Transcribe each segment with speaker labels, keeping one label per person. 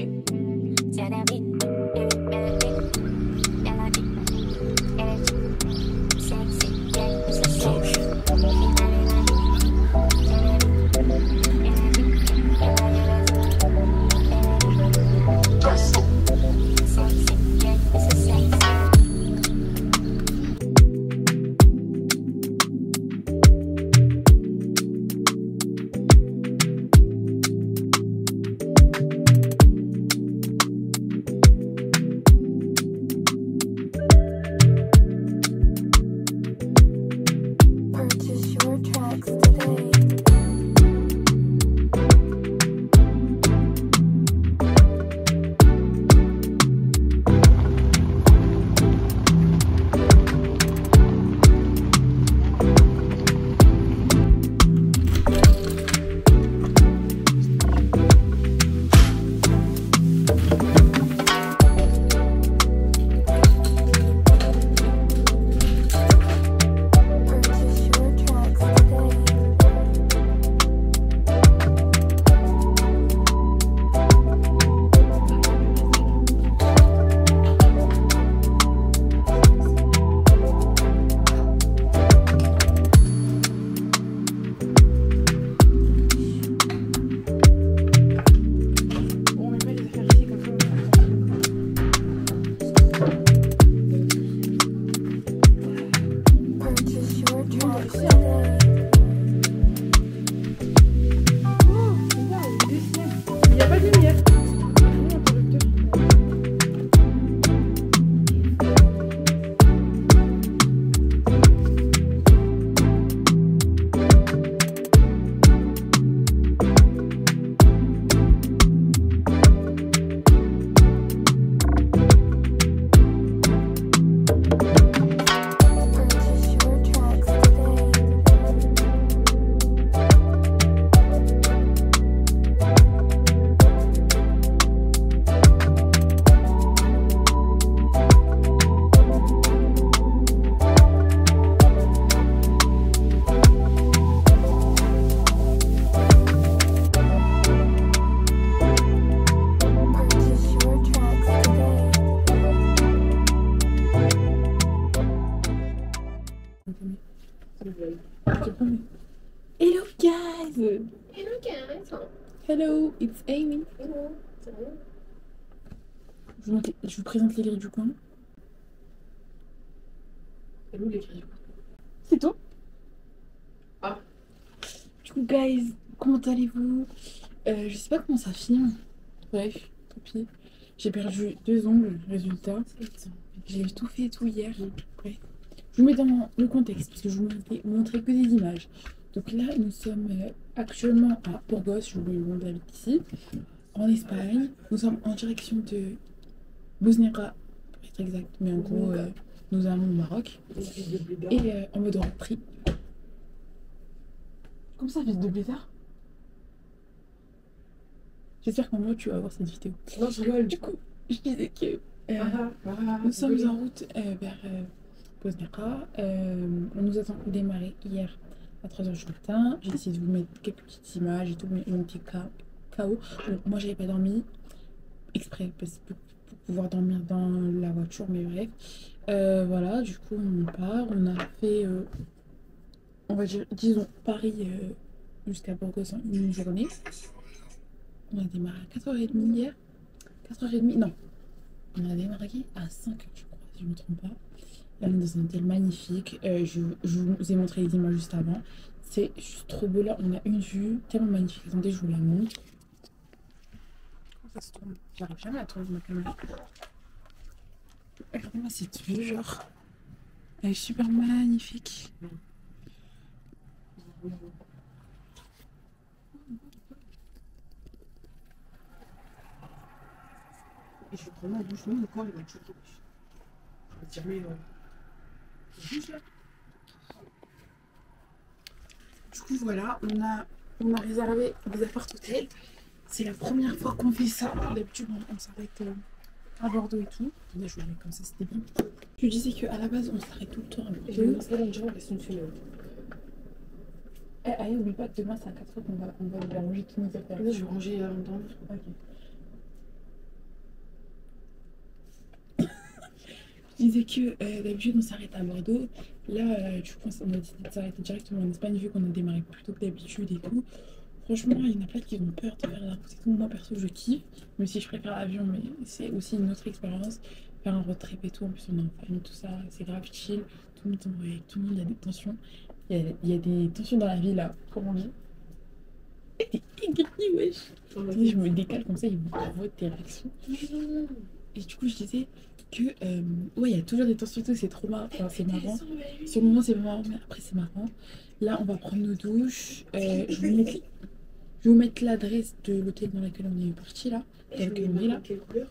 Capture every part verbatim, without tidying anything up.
Speaker 1: Hello guys!
Speaker 2: Hello guys!
Speaker 1: Hello, it's Amy.
Speaker 2: Hello, ça va?
Speaker 1: Je vous, je vous présente les grilles du coin.
Speaker 2: Hello les grilles.
Speaker 1: C'est toi?
Speaker 2: Ah.
Speaker 1: Du coup guys, comment allez-vous? euh, Je sais pas comment ça filme. Bref, tant pis. J'ai perdu deux ongles, résultat. J'ai tout fait tout hier. Bref. Je vous mets dans le contexte parce que je vous montrer que des images. Donc là, nous sommes actuellement à Burgos, je vous le montre ici, en Espagne. Nous sommes en direction de Bosnera, pour être exact, mais en gros, euh, nous allons au Maroc. Et euh, en mode road trip. Comme ça, fils de blétard. J'espère qu'en mode tu vas voir cette vidéo.
Speaker 2: Non, je rigole.
Speaker 1: Du coup, je disais que euh,
Speaker 2: Ah, ah,
Speaker 1: nous sommes
Speaker 2: rigole.
Speaker 1: en route euh, vers euh, Bosnera. Euh, on nous attend démarrer hier à trois heures du matin. J'ai essayé de vous mettre quelques petites images et tout, mais un petit chaos. Donc, moi, j'avais pas dormi exprès parce que pour pouvoir dormir dans la voiture, mais bref. Euh, voilà, du coup, on part. On a fait, euh, on va dire, disons, Paris euh, jusqu'à Burgos en une journée. On a démarré à quatre heures trente hier. quatre heures trente, non. On a démarré à cinq heures, je crois, si je ne me trompe pas. Là, on est dans un hôtel magnifique. Euh, je, je vous ai montré les images juste avant. C'est juste trop beau là. On a une vue tellement magnifique. Attendez, je vous la montre. Comment ça se tourne? J'arrive jamais à tourner ma caméra. Regardez-moi cette vue, genre. Elle est super magnifique.
Speaker 2: Et je prends ma douche, même quand il va être choqué. Je vais dire, mais. Douche là.
Speaker 1: Du coup, voilà, on a, on a réservé des appart-hôtels. C'est la première fois qu'on fait ça. D'habitude, on, on s'arrête euh, à Bordeaux et tout. Attendez, je vous le mets comme ça, c'était bien. Je disais qu'à la base, on s'arrête tout le temps à
Speaker 2: Et je me
Speaker 1: Bordeaux.
Speaker 2: lance là, déjà, on reste une semaine.
Speaker 1: Eh, allez, oublie pas que demain, c'est à quatre heures qu'on va, on va aller manger qui nous appelle.
Speaker 2: Là, je vais ranger avant de dormir.
Speaker 1: Ok. disais que euh, d'habitude on s'arrête à Bordeaux. Là, euh, du coup, on a décidé de s'arrêter directement en Espagne vu qu'on a démarré plus tôt que d'habitude et tout. Franchement, il y en a plein qui ont peur de faire la route et tout. Moi, perso, je kiffe. Même si je préfère l'avion, mais c'est aussi une autre expérience. Faire un road trip et tout. En plus, on est en famille, tout ça. C'est grave chill. Tout le monde s'embrouille avec tout le monde. Il y a des tensions. Il y a, il y a des tensions dans la vie, là. Comme on dit. T'es aigri, wesh. Et je me décale comme ça, ils me voient tes réactions. Et du coup, je disais que, euh, ouais, il y a toujours des tensions et tout. C'est trop marrant. Enfin, c'est marrant. Sur le moment, c'est pas marrant, mais après, c'est marrant. Là, on va prendre nos douches. Euh, je vais vous mettre, je vais vous mettre l'adresse de l'hôtel dans lequel on est parti, là. Dans lequel on est, là.
Speaker 2: Quelle couleur?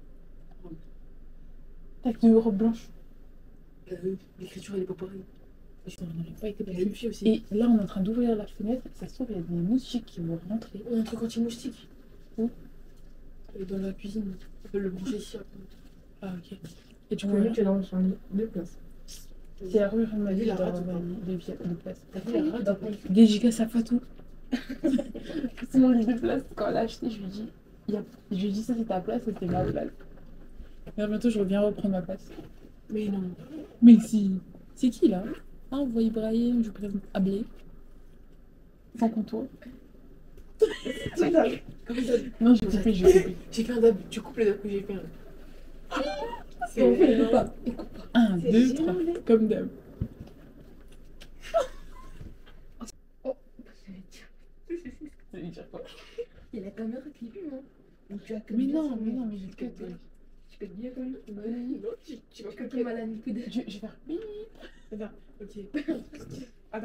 Speaker 1: Tac de robe blanche.
Speaker 2: Euh, L'écriture, elle est pas pareille.
Speaker 1: On n'aurait pas été
Speaker 2: Elle est
Speaker 1: passé.
Speaker 2: une aussi.
Speaker 1: Et là, on est en train d'ouvrir la fenêtre. Ça se trouve, il y a des moustiques qui vont rentrer.
Speaker 2: On a un truc anti-moustique.
Speaker 1: Où?
Speaker 2: Et dans la cuisine. On peut le brancher ici après.
Speaker 1: Ah, ok. Et du
Speaker 2: Tu
Speaker 1: coup,
Speaker 2: peux
Speaker 1: là,
Speaker 2: tu es dans son lit. Deux places.
Speaker 1: c'est la première fois de ma
Speaker 2: T'as
Speaker 1: vie
Speaker 2: vu la
Speaker 1: d'avoir
Speaker 2: rate ou pas?
Speaker 1: des de place.
Speaker 2: T'as vu la rate?
Speaker 1: Dédicace à Fatou. C'est mon lit de place. Quand elle a acheté, je lui dis, il y a... je lui dis ça c'est ta place, ça c'est ma place. Et bientôt je reviens reprendre ma place.
Speaker 2: Mais non.
Speaker 1: Mais si. C'est qui là? Ah, on voit Ibrahim, je vous présente Ablé. Sans contour.
Speaker 2: C'est ça. Comme ça.
Speaker 1: Non, je vais couper, je vais couper.
Speaker 2: J'ai fait un dab. Tu coupes le dab que j'ai fait.
Speaker 1: Et on fait le pas. Un,
Speaker 2: C'est
Speaker 1: deux,
Speaker 2: génial.
Speaker 1: trois. Comme d'hab.
Speaker 2: Oh.
Speaker 1: Ça veut dire quoi?
Speaker 2: Il y a la caméra qui filme, hein. Donc tu as que
Speaker 1: Mais
Speaker 2: bien
Speaker 1: non,
Speaker 2: ça,
Speaker 1: mais non, mais j'ai
Speaker 2: tu peux
Speaker 1: que-
Speaker 2: bien. Tu peux bien quand même. Non, tu, tu vas que plus mal à une coude.
Speaker 1: Je, je vais faire bip.
Speaker 2: Attends, ok. Attends.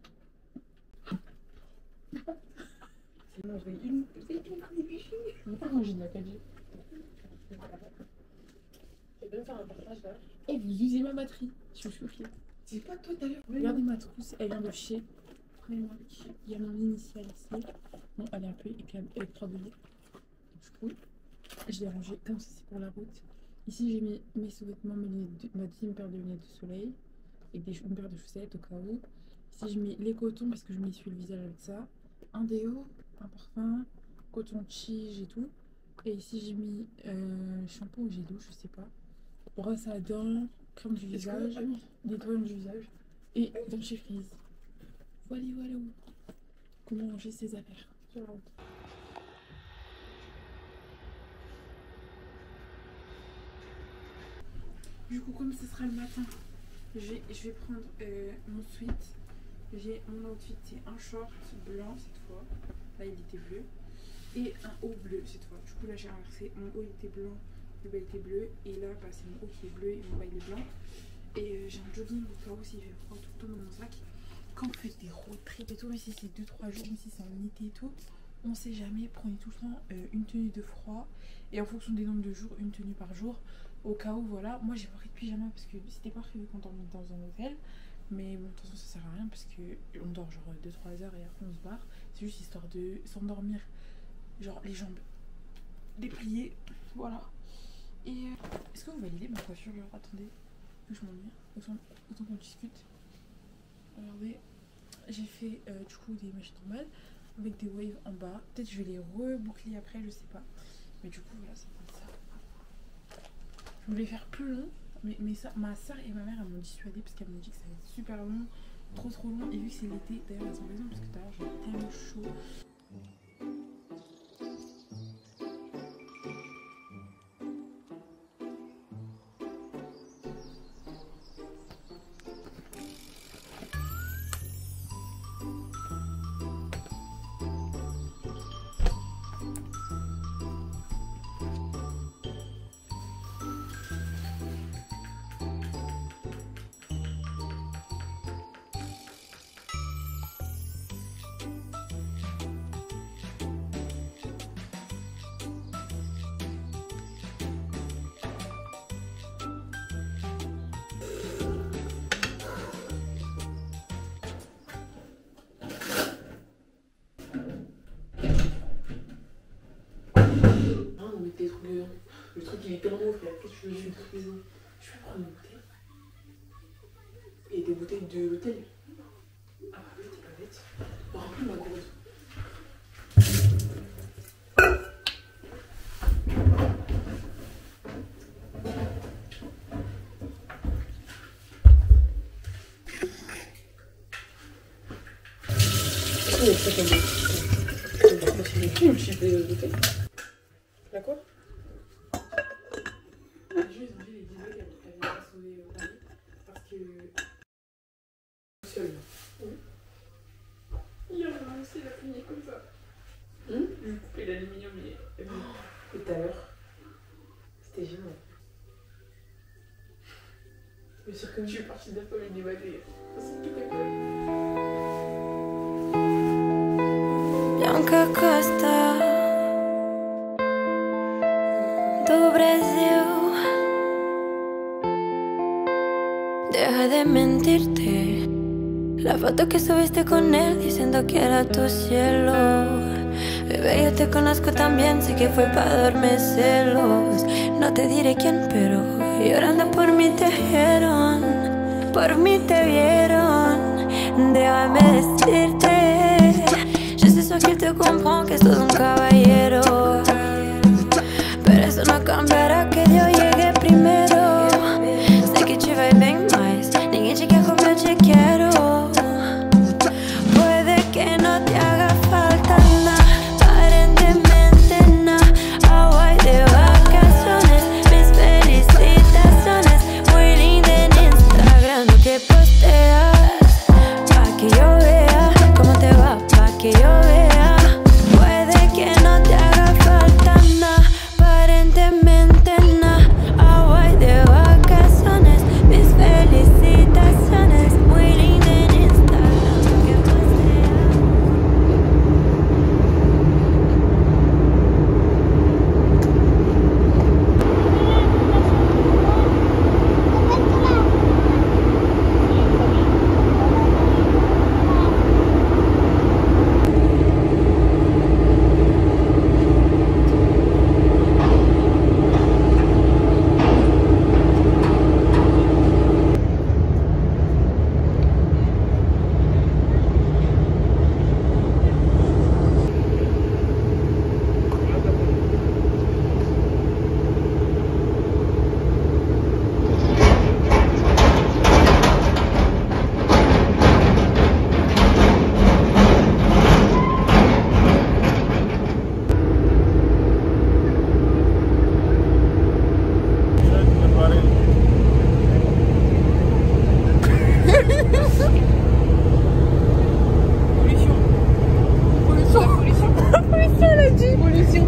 Speaker 2: C'est bon, je vais une. C'est une partie du chien.
Speaker 1: Pourquoi moi j'ai de la quatre G?
Speaker 2: Je vais bien faire un partage là.
Speaker 1: Eh, vous usez ma batterie. Je suis choquée.
Speaker 2: C'est pas toi tout à l'heure.
Speaker 1: Regardez ma trousse, elle vient de chez Primark. Il y a mon initial ici. Bon, elle est un peu écla- écrabouillée. Du coup, je l'ai rangée comme ça, c'est pour la route. Ici, j'ai mis mes sous-vêtements, mes lunettes de- ma deuxième paire de lunettes de soleil. Et des, une paire de chaussettes au cas où. Ici, j'ai mis les cotons parce que je m'essuie le visage avec ça. Un déo, un parfum, coton tige et tout. Et ici, j'ai mis euh, shampoing ou gel douche, je sais pas. Brosse à dents, crème du
Speaker 2: Est-ce que-
Speaker 1: visage,
Speaker 2: ah oui.
Speaker 1: nettoyant du visage. Et dentifrice. Voilà, voilà. Comment ranger ses affaires sur la route. Du coup, comme ce sera le matin, je vais, je vais prendre euh, mon sweat. J'ai mon outfit, c'est un short blanc cette fois. Là, il était bleu. Et un haut bleu cette fois. Du coup, là, j'ai inversé. Mon haut était blanc, le bas était bleu. Et là, bah, c'est mon haut qui est bleu et mon bas il est blanc. Et euh, j'ai un jogging au cas où s'il fait froid tout le temps dans mon sac. Quand on fait des road trips et tout, même si c'est deux trois jours, même si c'est en été et tout, on sait jamais. Prenez tout le temps euh, une tenue de froid. Et en fonction des nombres de jours, une tenue par jour. Au cas où, voilà. Moi, j'ai pas pris de pyjama parce que c'était pas prévu quand on est dans un hôtel. Mais bon, de toute façon, ça sert à rien parce qu'on dort genre deux trois heures et après on se barre. C'est juste histoire de s'endormir, genre les jambes dépliées. Voilà. Et euh, est-ce que vous validez ma coiffure? Alors, attendez, que je m'ennuie. Autant, autant qu'on discute. Regardez, j'ai fait euh, du coup des mèches normales avec des waves en bas. Peut-être je vais les reboucler après, je sais pas. Mais du coup, voilà, c'est comme ça. Je voulais faire plus long. Mais, mais ça, ma soeur et ma mère elles m'ont dissuadé parce qu'elles m'ont dit que ça va être super long, trop trop long. Et vu que c'est l'été, d'ailleurs elles ont raison parce que tout à l'heure j'ai tellement chaud.
Speaker 2: Le truc il est tellement frère, qu'est-ce que tu veux que je fasse? Je vais prendre une bouteille. Et des bouteilles de l'hôtel. Ah bah oui, t'es pas bête. Remplis ma gourde. Ça fait bien. Moi, c'est une petite bouteille. La quoi? Les gens, ils ont dit, ils disaient qu'elle n'avait pas sauvé Paris parce que. Seule. Hier, j'ai lancé la fumée comme ça. Hum? Je vais couper l'aluminium, mais. Et tout à l'heure, c'était génial. Mais sûr que je suis partie de la famille du Valais. C'est tout à
Speaker 3: Bianca Costa do Brasil. Deja de mentirte. La foto que subiste con él diciendo que era tu cielo. Bebé, yo te conozco también, sé que fue para darme celos. No te diré quién, pero llorando por mí te vieron, por mí te vieron. Déjame decirte, je suis sûre qu'il te comprend que sos un caballero, pero eso no cambiará que yo llegue primero. Sé que te vai bem mais, ninguém te quer como eu te quero. Puede que no te haga falta nada, aparentemente nada. Agua y de vacaciones, mis felicitaciones. Muy linda en Instagram lo que posteas, pa' que yo vea cómo te va, pa' que yo vea. Puede que no te haga falta nada, aparentemente nada. Agua y de vacaciones, mis felicitaciones. Muy linda en Instagram lo que posteas.
Speaker 2: Pollution. Pollution. Pollution, elle a dit. Pollution.